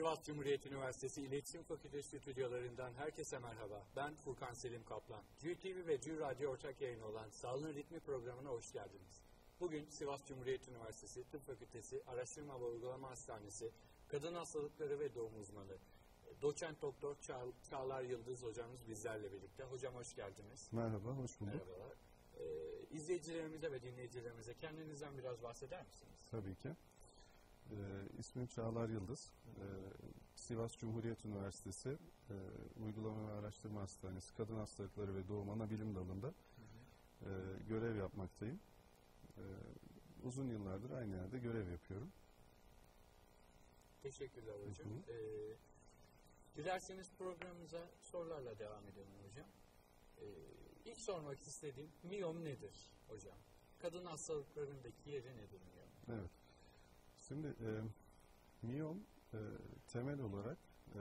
Sivas Cumhuriyet Üniversitesi İletişim Fakültesi stüdyolarından herkese merhaba. Ben Furkan Selim Kaplan. GTV ve Cür Radyo ortak yayını olan Sağlığın Ritmi programına hoş geldiniz. Bugün Sivas Cumhuriyet Üniversitesi Tıp Fakültesi Araştırma ve Uygulama Hastanesi Kadın Hastalıkları ve Doğum Uzmanı Doçent Doktor Çağlar Yıldız hocamız bizlerle birlikte. Hocam hoş geldiniz. Merhaba, hoş bulduk. Merhabalar. İzleyicilerimize ve dinleyicilerimize kendinizden biraz bahseder misiniz? Tabii ki. İsmim Çağlar Yıldız. Sivas Cumhuriyet Üniversitesi Uygulama ve Araştırma Hastanesi Kadın Hastalıkları ve Doğum Anabilim Dalı'nda görev yapmaktayım. Uzun yıllardır aynı yerde görev yapıyorum. Teşekkürler hocam. Dilerseniz programımıza sorularla devam edelim hocam. İlk sormak istediğim miyom nedir hocam? Kadın hastalıklarındaki yeri nedir miyom? Evet. Şimdi miyom temel olarak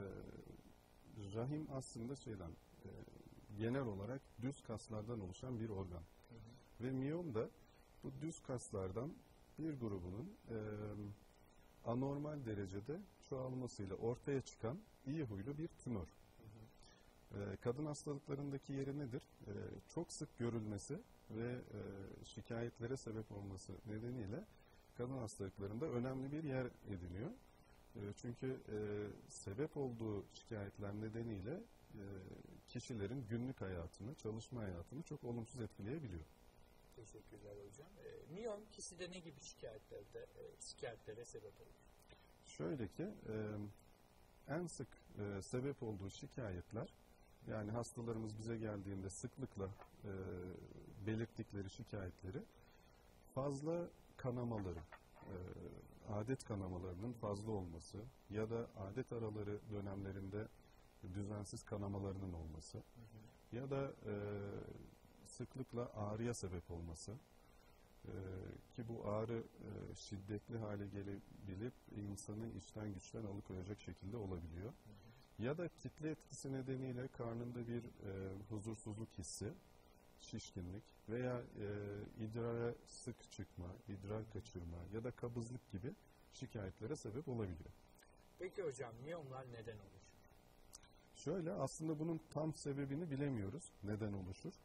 rahim aslında genel olarak düz kaslardan oluşan bir organ. Hı hı. Ve miyom da bu düz kaslardan bir grubunun anormal derecede çoğalmasıyla ortaya çıkan iyi huylu bir tümör. Hı hı. Kadın hastalıklarındaki yeri nedir? Çok sık görülmesi ve şikayetlere sebep olması nedeniyle kadın hastalıklarında önemli bir yer ediniyor. Çünkü sebep olduğu şikayetler nedeniyle kişilerin günlük hayatını, çalışma hayatını çok olumsuz etkileyebiliyor. Teşekkürler hocam. Miyom kişide ne gibi şikayetlere sebep olur? Şöyle ki, en sık sebep olduğu şikayetler, yani hastalarımız bize geldiğinde sıklıkla belirttikleri şikayetleri fazla kanamaları, adet kanamalarının fazla olması ya da adet araları dönemlerinde düzensiz kanamalarının olması, hı hı, ya da sıklıkla ağrıya sebep olması, ki bu ağrı şiddetli hale gelebilip insanı içten güçten alıkoyacak şekilde olabiliyor. Hı hı. Ya da kitle etkisi nedeniyle karnında bir huzursuzluk hissi, şişkinlik veya idrara sık çıkma, idrar kaçırma ya da kabızlık gibi şikayetlere sebep olabiliyor. Peki hocam miyomlar neden oluşur? Şöyle, aslında bunun tam sebebini bilemiyoruz. Neden oluşur?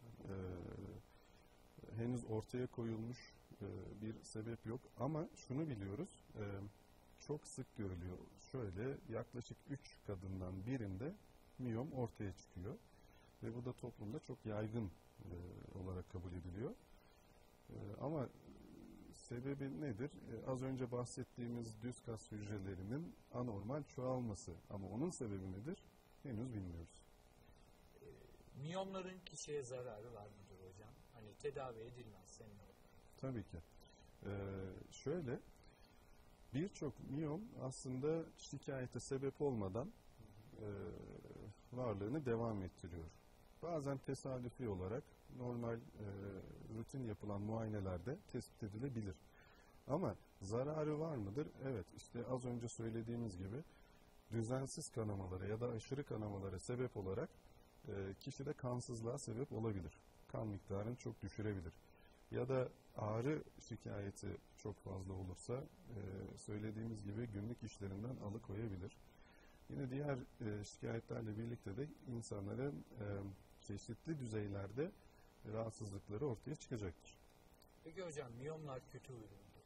Henüz ortaya koyulmuş bir sebep yok ama şunu biliyoruz. Çok sık görülüyor. Şöyle, yaklaşık 3 kadından birinde miyom ortaya çıkıyor ve bu da toplumda çok yaygın olarak kabul ediliyor. Ama sebebi nedir? Az önce bahsettiğimiz düz kas hücrelerinin anormal çoğalması. Ama onun sebebi nedir? Henüz bilmiyoruz. Miyomların kişiye zararı var mıdır hocam? Hani tedavi edilmezse ne olur? Tabii ki. Şöyle, birçok miyom aslında şikayete sebep olmadan varlığını devam ettiriyor. Bazen tesadüfi olarak normal rutin yapılan muayenelerde tespit edilebilir. Ama zararı var mıdır? Evet, işte az önce söylediğimiz gibi düzensiz kanamalara ya da aşırı kanamalara sebep olarak kişide kansızlığa sebep olabilir. Kan miktarını çok düşürebilir. Ya da ağrı şikayeti çok fazla olursa söylediğimiz gibi günlük işlerinden alıkoyabilir. Yine diğer şikayetlerle birlikte de insanların çeşitli düzeylerde rahatsızlıkları ortaya çıkacaktır. Peki hocam miyomlar kötü huylu mudur?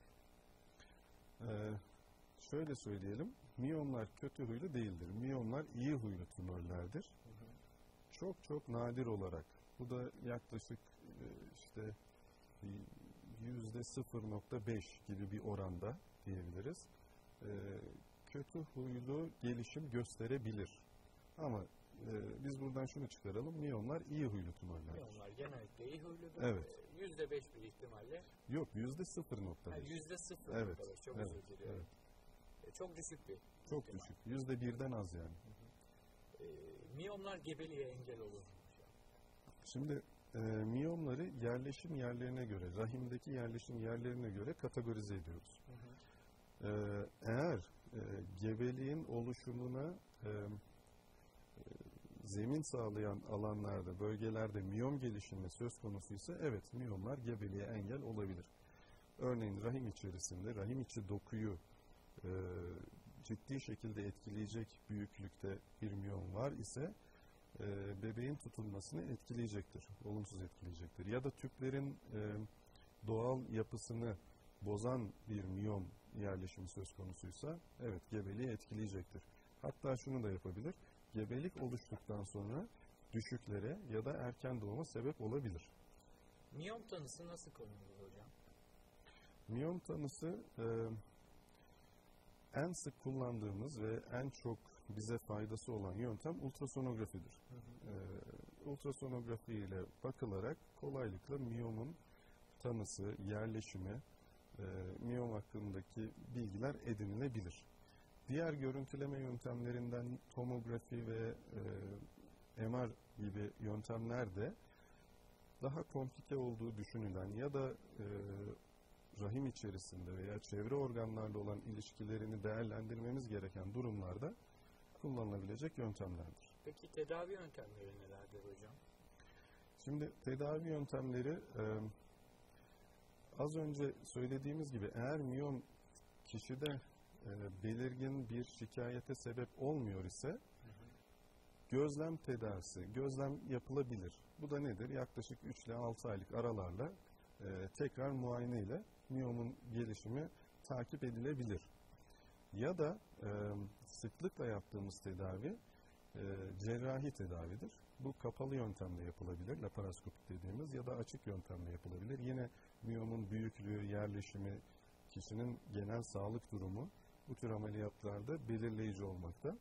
Şöyle söyleyelim, miyomlar kötü huylu değildir. Miyomlar iyi huylu tümörlerdir. Hı hı. Çok nadir olarak, bu da yaklaşık işte %0.5 gibi bir oranda diyebiliriz. Kötü huylu gelişim gösterebilir. Ama biz buradan şunu çıkaralım, miyomlar iyi huylu tümörler. Miyomlar genellikle iyi huyludur. Evet. %5 bir ihtimalle. Yok, %0.5. %0.5. Evet. Çok evet. özür diliyorum. Evet. Çok düşük bir Çok ihtimal. düşük. %1'den az yani. Hı hı. Miyomlar gebeliğe engel olur mu? Şimdi miyomları yerleşim yerlerine göre, rahimdeki yerleşim yerlerine göre kategorize ediyoruz. Hı hı. Eğer gebeliğin oluşumuna zemin sağlayan alanlarda, bölgelerde miyom gelişimi söz konusuysa evet, miyomlar gebeliğe engel olabilir. Örneğin rahim içerisinde, rahim içi dokuyu ciddi şekilde etkileyecek büyüklükte bir miyom var ise bebeğin tutulmasını etkileyecektir, olumsuz etkileyecektir. Ya da tüplerin doğal yapısını bozan bir miyom yerleşimi söz konusuysa evet gebeliği etkileyecektir. Hatta şunu da yapabilir, gebelik oluştuktan sonra düşüklere ya da erken doğuma sebep olabilir. Miyom tanısı nasıl konulur hocam? Miyom tanısı en sık kullandığımız ve en çok bize faydası olan yöntem ultrasonografidir. Ultrasonografi ile bakılarak kolaylıkla miyomun tanısı, yerleşimi, miyom hakkındaki bilgiler edinilebilir. Diğer görüntüleme yöntemlerinden tomografi ve MR gibi yöntemler de daha komplike olduğu düşünülen ya da rahim içerisinde veya çevre organlarla olan ilişkilerini değerlendirmemiz gereken durumlarda kullanılabilecek yöntemlerdir. Peki tedavi yöntemleri nelerdir hocam? Şimdi tedavi yöntemleri az önce söylediğimiz gibi eğer miyom kişide belirgin bir şikayete sebep olmuyor ise gözlem tedavisi, gözlem yapılabilir. Bu da nedir? Yaklaşık 3 ile 6 aylık aralarla tekrar muayene ile miyomun gelişimi takip edilebilir. Ya da sıklıkla yaptığımız tedavi cerrahi tedavidir. Bu kapalı yöntemle yapılabilir, laparoskopik dediğimiz ya da açık yöntemle yapılabilir. Yine miyomun büyüklüğü, yerleşimi, kişinin genel sağlık durumu bu tür ameliyatlarda belirleyici olmakta.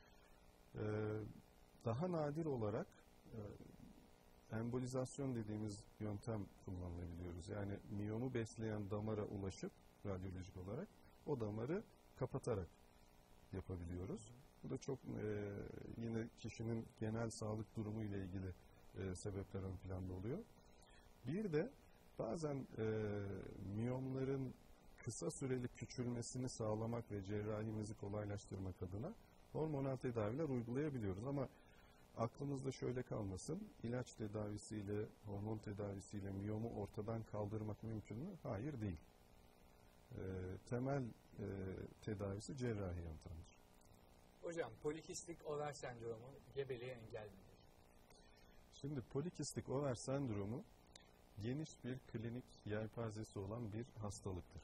Daha nadir olarak embolizasyon dediğimiz yöntem kullanılabiliyoruz. Yani miyomu besleyen damara ulaşıp radyolojik olarak o damarı kapatarak yapabiliyoruz. Bu da çok yine kişinin genel sağlık durumu ile ilgili sebepler ön planda oluyor. Bir de bazen miyomların kısa süreli küçülmesini sağlamak ve cerrahimizi kolaylaştırmak adına hormonal tedaviler uygulayabiliyoruz ama aklımızda şöyle kalmasın, ilaç tedavisiyle, hormon tedavisiyle miyomu ortadan kaldırmak mümkün mü? Hayır, değil. Temel tedavisi cerrahi yöntemdir. Hocam polikistik over sendromu gebeliğe engel midir? Şimdi polikistik over sendromu geniş bir klinik yelpazesi olan bir hastalıktır.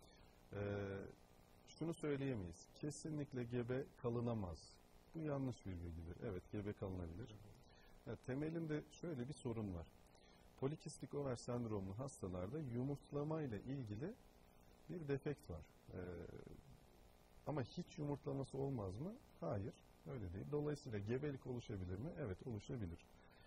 Şunu söyleyemeyiz, kesinlikle gebe kalınamaz. Bu yanlış bir bilgidir. Evet, gebe kalınabilir. Temelinde şöyle bir sorun var. Polikistik over sendromlu hastalarda yumurtlama ile ilgili bir defekt var. Ama hiç yumurtlaması olmaz mı? Hayır, öyle değil. Dolayısıyla gebelik oluşabilir mi? Evet, oluşabilir.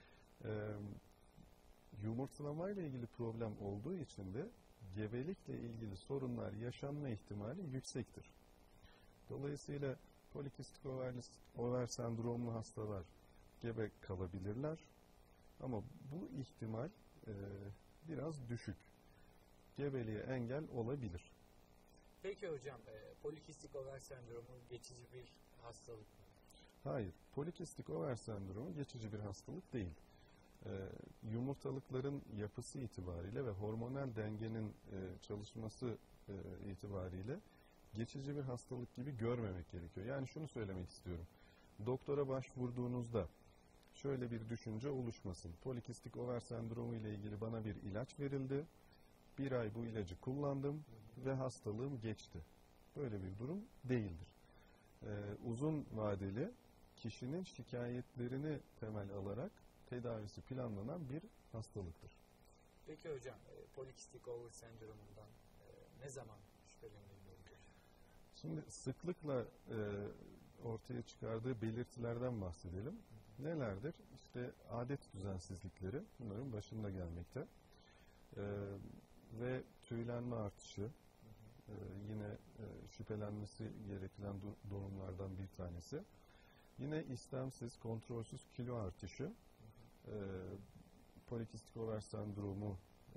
Yumurtlama ile ilgili problem olduğu için de gebelikle ilgili sorunlar yaşanma ihtimali yüksektir. Dolayısıyla polikistik over sendromlu hastalar gebe kalabilirler. Ama bu ihtimal biraz düşük. Gebeliğe engel olabilir. Peki hocam, polikistik over sendromu geçici bir hastalık mı? Hayır, polikistik over sendromu geçici bir hastalık değil. Yumurtalıkların yapısı itibariyle ve hormonal dengenin çalışması itibariyle geçici bir hastalık gibi görmemek gerekiyor. Yani şunu söylemek istiyorum. Doktora başvurduğunuzda şöyle bir düşünce oluşmasın. Polikistik over sendromu ile ilgili bana bir ilaç verildi. Bir ay bu ilacı kullandım ve hastalığım geçti. Böyle bir durum değildir. Uzun vadeli kişinin şikayetlerini temel alarak tedavisi planlanan bir hastalıktır. Peki hocam, polikistik over sendromundan ne zaman şüphelenilmelidir? Şimdi sıklıkla ortaya çıkardığı belirtilerden bahsedelim. Nelerdir? İşte adet düzensizlikleri bunların başında gelmekte. Ve tüylenme artışı yine şüphelenmesi gereken durumlardan bir tanesi. Yine istemsiz, kontrolsüz kilo artışı polikistik over sendromu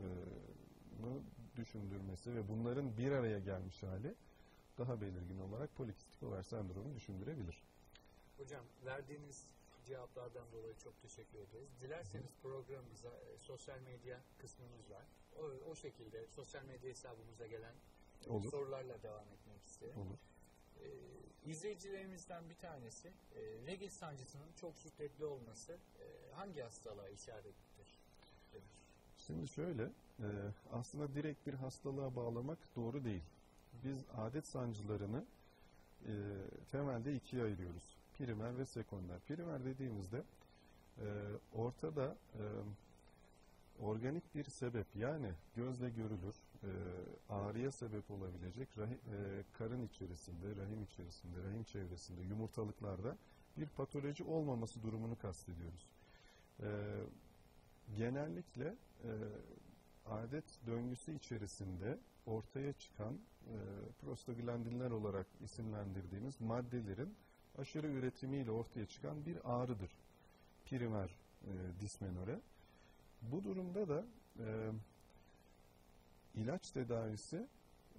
düşündürmesi ve bunların bir araya gelmiş hali daha belirgin olarak polikistik over sendromu düşündürebilir. Hocam verdiğiniz cevaplardan dolayı çok teşekkür ederiz. Dilerseniz programımıza sosyal medya kısmımız var. O şekilde sosyal medya hesabımıza gelen Olur. sorularla devam etmek isterim. Olur. İzleyicilerimizden bir tanesi regl sancısının çok şiddetli olması hangi hastalığa işarettir? Şimdi şöyle, aslında direkt bir hastalığa bağlamak doğru değil. Biz adet sancılarını temelde ikiye ayırıyoruz. Primer ve sekonder. Primer dediğimizde ortada organik bir sebep, yani gözle görülür, ağrıya sebep olabilecek karın içerisinde, rahim içerisinde, rahim çevresinde, yumurtalıklarda bir patoloji olmaması durumunu kastediyoruz. Genellikle adet döngüsü içerisinde ortaya çıkan prostaglandinler olarak isimlendirdiğimiz maddelerin aşırı üretimiyle ortaya çıkan bir ağrıdır. Primer dismenore. Bu durumda da ilaç tedavisi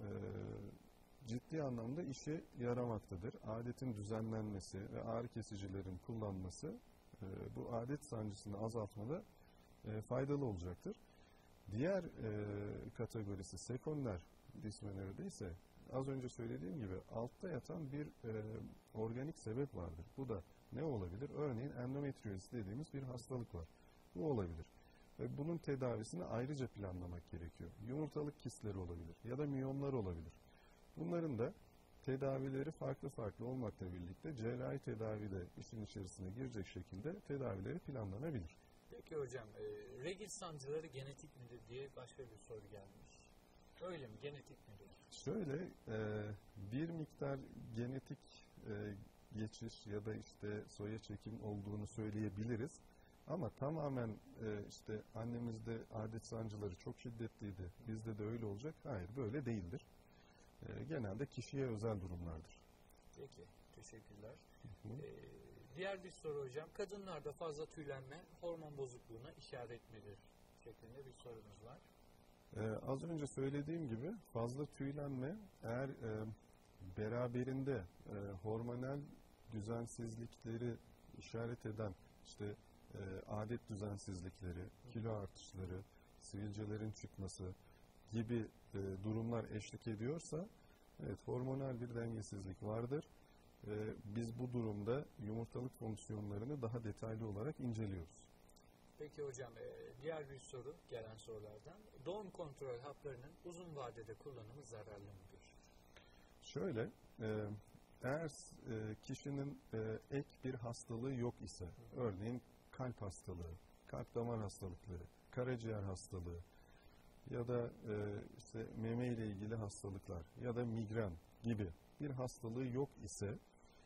ciddi anlamda işe yaramaktadır. Adetin düzenlenmesi ve ağrı kesicilerin kullanması bu adet sancısını azaltmada faydalı olacaktır. Diğer kategorisi sekonder dismenorede ise az önce söylediğim gibi altta yatan bir organik sebep vardır. Bu da ne olabilir? Örneğin endometrioz dediğimiz bir hastalık var. Bu olabilir. Ve bunun tedavisini ayrıca planlamak gerekiyor. Yumurtalık kistleri olabilir ya da miyomlar olabilir. Bunların da tedavileri farklı farklı olmakla birlikte cerrahi tedavide işin içerisine girecek şekilde tedavileri planlanabilir. Peki hocam, regl sancıları genetik midir diye başka bir soru gelmiş. Öyle mi? Genetik midir? Şöyle, bir miktar genetik geçiş ya da işte soya çekim olduğunu söyleyebiliriz. Ama tamamen işte annemizde adet sancıları çok şiddetliydi, bizde de öyle olacak. Hayır, böyle değildir. Genelde kişiye özel durumlardır. Peki, teşekkürler. Diğer bir soru hocam, kadınlarda fazla tüylenme hormon bozukluğuna işaret midir? Şeklinde bir sorumuz var. Az önce söylediğim gibi fazla tüylenme eğer beraberinde hormonal düzensizlikleri işaret eden işte adet düzensizlikleri, kilo artışları, sivilcelerin çıkması gibi durumlar eşlik ediyorsa evet, hormonal bir dengesizlik vardır. Biz bu durumda yumurtalık fonksiyonlarını daha detaylı olarak inceliyoruz. Peki hocam, diğer bir soru gelen sorulardan. Doğum kontrol haplarının uzun vadede kullanımı zararlı mıdır? Şöyle, eğer kişinin ek bir hastalığı yok ise, örneğin kalp hastalığı, kalp damar hastalıkları, karaciğer hastalığı ya da işte meme ile ilgili hastalıklar ya da migren gibi bir hastalığı yok ise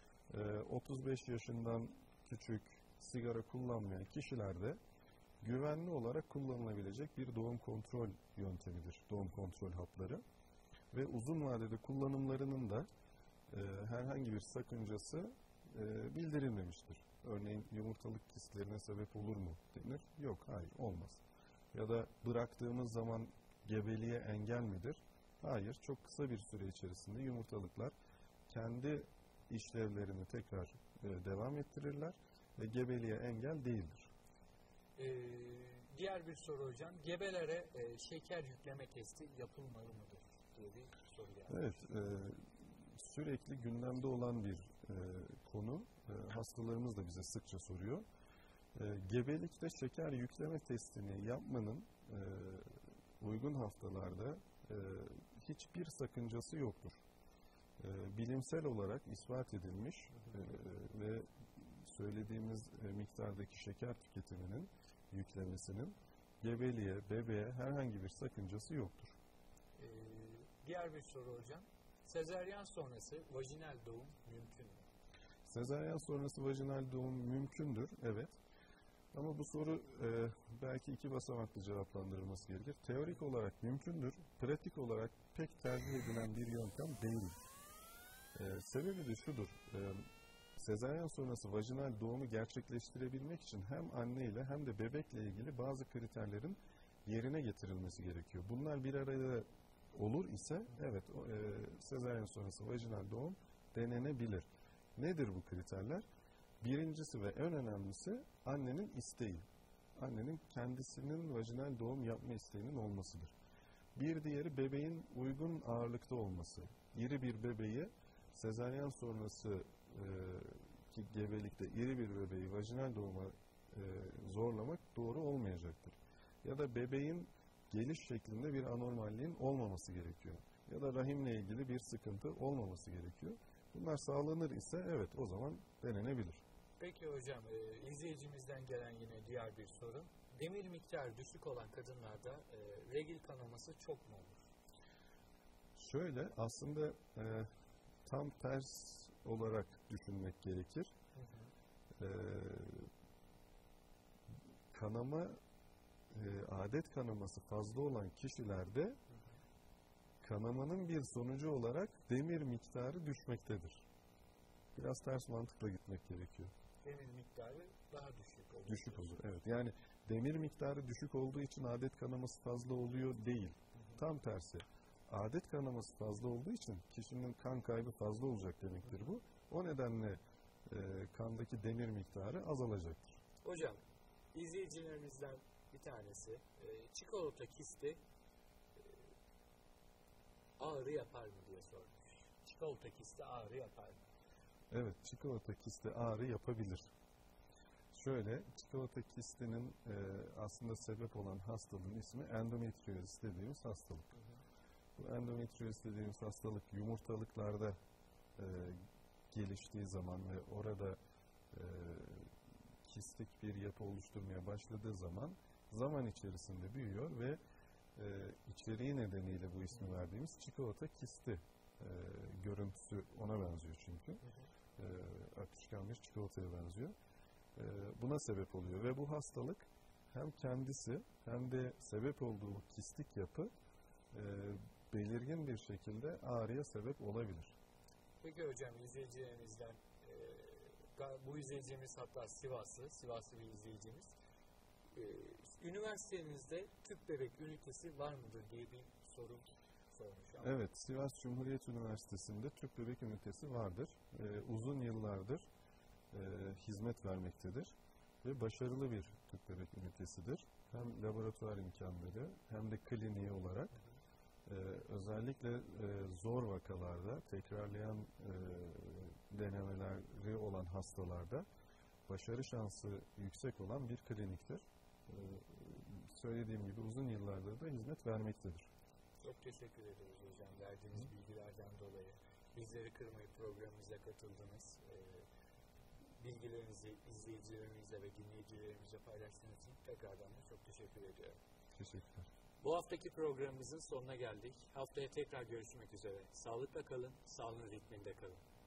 35 yaşından küçük sigara kullanmayan kişilerde güvenli olarak kullanılabilecek bir doğum kontrol yöntemidir doğum kontrol hapları ve uzun vadede kullanımlarının da herhangi bir sakıncası bildirilmemiştir. Örneğin yumurtalık kistlerine sebep olur mu denir? Yok, hayır, olmaz. Ya da bıraktığımız zaman gebeliğe engel midir? Hayır, çok kısa bir süre içerisinde yumurtalıklar kendi işlevlerini tekrar devam ettirirler ve gebeliğe engel değildir. Diğer bir soru hocam, gebelere şeker yükleme testi yapılmalı mıdır diye bir soru geldi. Evet, sürekli gündemde olan bir konu. Hastalarımız da bize sıkça soruyor. Gebelikte şeker yükleme testini yapmanın uygun haftalarda hiçbir sakıncası yoktur. Bilimsel olarak ispat edilmiş ve söylediğimiz miktardaki şeker tüketiminin yüklemesinin gebeliğe, bebeğe herhangi bir sakıncası yoktur. Diğer bir soru hocam. Sezaryen sonrası vajinal doğum mümkün mü? Sezaryen sonrası vajinal doğum mümkündür, evet. Ama bu soru belki iki basamaklı cevaplandırılması gerekir. Teorik olarak mümkündür, pratik olarak pek tercih edilen bir yöntem değil. Sebebi de şudur, sezaryen sonrası vajinal doğumu gerçekleştirebilmek için hem anne ile hem de bebekle ilgili bazı kriterlerin yerine getirilmesi gerekiyor. Bunlar bir arada olur ise evet sezaryen sonrası vajinal doğum denenebilir. Nedir bu kriterler? Birincisi ve en önemlisi annenin isteği. Annenin kendisinin vajinal doğum yapma isteğinin olmasıdır. Bir diğeri bebeğin uygun ağırlıkta olması. İri bir bebeği sezaryen sonrası ki gebelikte iri bir bebeği vajinal doğuma zorlamak doğru olmayacaktır. Ya da bebeğin geliş şeklinde bir anormalliğin olmaması gerekiyor. Ya da rahimle ilgili bir sıkıntı olmaması gerekiyor. Bunlar sağlanır ise evet o zaman denenebilir. Peki hocam, izleyicimizden gelen yine diğer bir soru. Demir miktarı düşük olan kadınlarda regl kanaması çok mu olur? Şöyle aslında tam ters olarak düşünmek gerekir. Kanama, adet kanaması fazla olan kişilerde kanamanın bir sonucu olarak demir miktarı düşmektedir. Biraz ters mantıkla gitmek gerekiyor. Demir miktarı daha düşük olur. Düşük olur, evet. Yani demir miktarı düşük olduğu için adet kanaması fazla oluyor değil. Tam tersi. Adet kanaması fazla olduğu için kişinin kan kaybı fazla olacak demektir bu. O nedenle kandaki demir miktarı azalacaktır. Hocam, izleyicilerimizden bir tanesi çikolata kisti ağrı yapar mı diye sormuş. Çikolata kisti ağrı yapar mı? Evet, çikolata kisti ağrı yapabilir. Şöyle, çikolata kistinin aslında sebep olan hastalığın ismi endometriozis dediğimiz hastalık. Bu endometriozis dediğimiz hastalık yumurtalıklarda geliştiği zaman ve orada kistik bir yapı oluşturmaya başladığı zaman içerisinde büyüyor ve içeriği nedeniyle bu ismi verdiğimiz çikolata kisti görüntüsü ona benziyor çünkü. Akışkan bir çikolataya benziyor. Buna sebep oluyor ve bu hastalık hem kendisi hem de sebep olduğu kistik yapı belirgin bir şekilde ağrıya sebep olabilir. Peki hocam, izleyicilerimizden bu izleyicimiz hatta Sivaslı bir izleyicimiz. Üniversitenizde tüp bebek ünitesi var mıdır diye bir soru sormuş. Ama. Evet, Sivas Cumhuriyet Üniversitesi'nde tüp bebek ünitesi vardır. Uzun yıllardır hizmet vermektedir ve başarılı bir tüp bebek ünitesidir. Hem laboratuvar imkanları hem de kliniği olarak özellikle zor vakalarda, tekrarlayan denemeleri olan hastalarda başarı şansı yüksek olan bir kliniktir. Söylediğim gibi uzun yıllardır da hizmet vermektedir. Çok teşekkür ederiz hocam verdiğiniz bilgilerden dolayı. Bizleri kırmayıp programımıza katıldınız. Bilgilerinizi izleyicilerimizle ve dinleyicilerimizle paylaştığınız için tekrardan da çok teşekkür ediyorum. Teşekkürler. Bu haftaki programımızın sonuna geldik. Haftaya tekrar görüşmek üzere. Sağlıkla kalın, sağlığın ritminde kalın.